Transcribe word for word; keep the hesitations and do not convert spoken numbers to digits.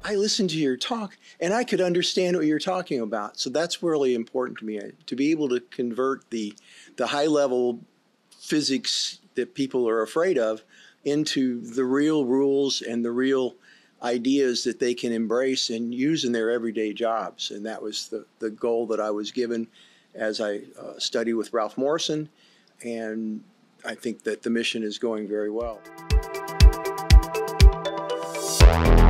I listened to your talk and I could understand what you're talking about. So that's really important to me, to be able to convert the, the high level physics that people are afraid of into the real rules and the real ideas that they can embrace and use in their everyday jobs. And that was the, the goal that I was given as I uh, studied with Ralph Morrison. And I think that the mission is going very well.